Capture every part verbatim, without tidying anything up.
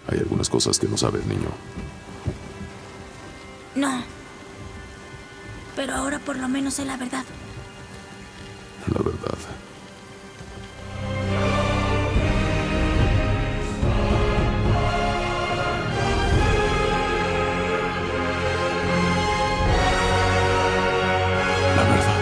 Hay algunas cosas que no sabes, niño. No. Pero ahora por lo menos sé la verdad. La verdad. La verdad.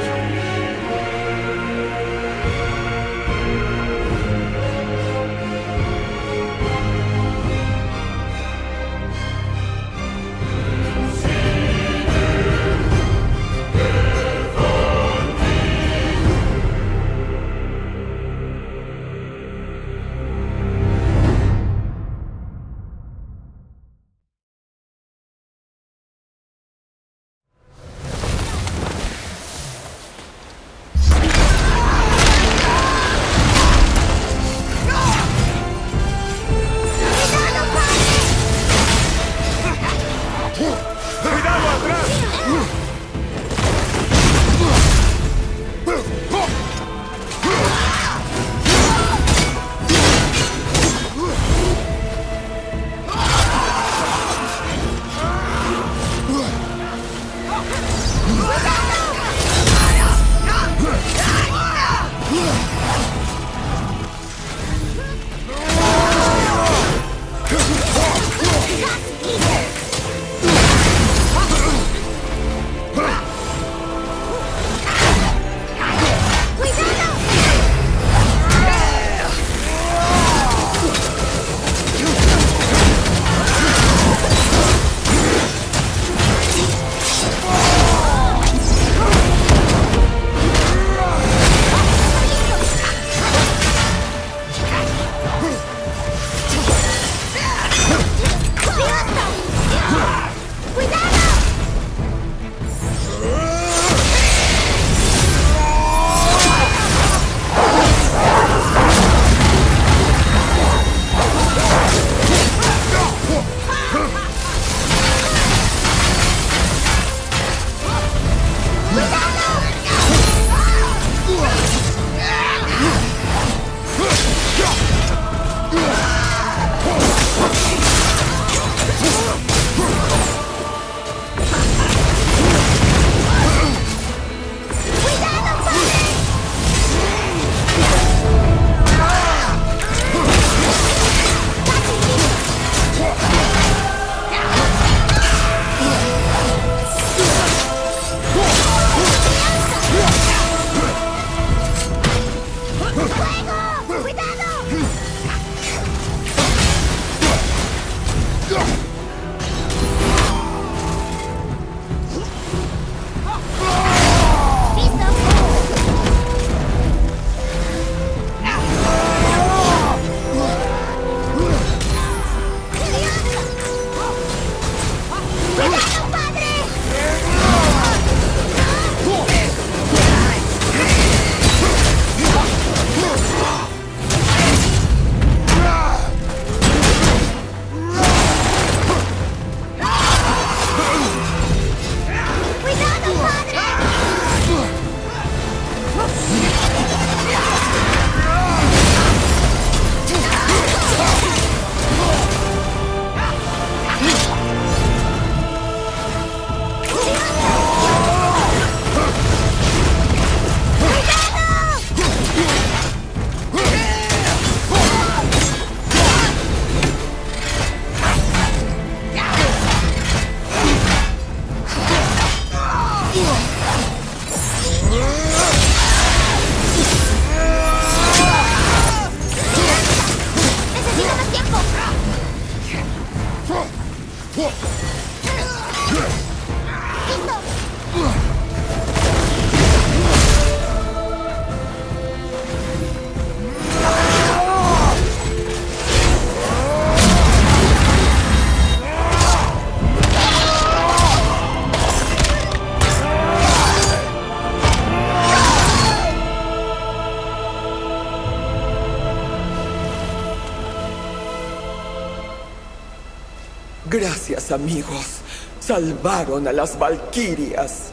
Gracias, amigos. Salvaron a las Valquirias.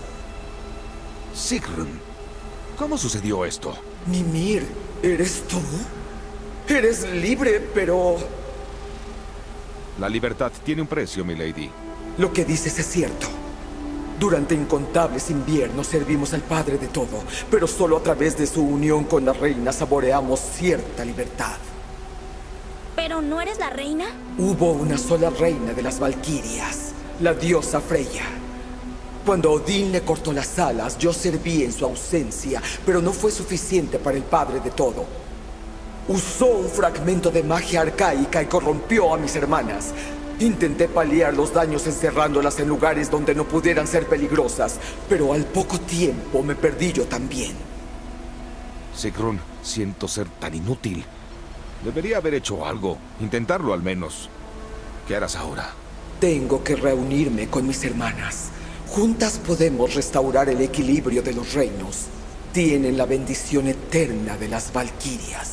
Sigrun, ¿cómo sucedió esto? Mimir, ¿eres tú? Eres libre, pero... La libertad tiene un precio, milady. Lo que dices es cierto. Durante incontables inviernos servimos al Padre de todo, pero solo a través de su unión con la reina saboreamos cierta libertad. ¿Pero no eres la reina? Hubo una sola reina de las Valquirias, la diosa Freya. Cuando Odín le cortó las alas, yo serví en su ausencia, pero no fue suficiente para el Padre de todo. Usó un fragmento de magia arcaica y corrompió a mis hermanas. Intenté paliar los daños encerrándolas en lugares donde no pudieran ser peligrosas, pero al poco tiempo me perdí yo también. Sigrun, siento ser tan inútil. Debería haber hecho algo, intentarlo al menos. ¿Qué harás ahora? Tengo que reunirme con mis hermanas. Juntas podemos restaurar el equilibrio de los reinos. Tienen la bendición eterna de las Valquirias.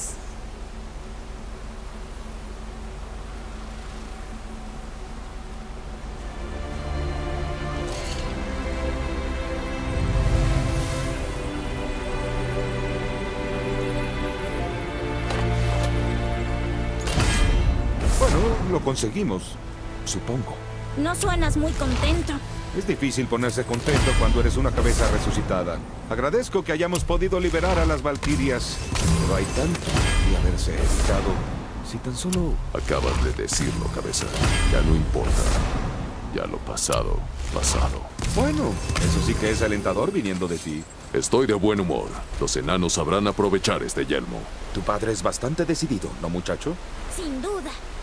Bueno, lo conseguimos, supongo. No suenas muy contento. Es difícil ponerse contento cuando eres una cabeza resucitada. Agradezco que hayamos podido liberar a las Valquirias, pero hay tanto que haberse evitado. Si tan solo... Acabas de decirlo, cabeza. Ya no importa. Ya lo pasado, pasado. Bueno, eso sí que es alentador viniendo de ti. Estoy de buen humor. Los enanos sabrán aprovechar este yelmo. Tu padre es bastante decidido, ¿no, muchacho? Sin duda.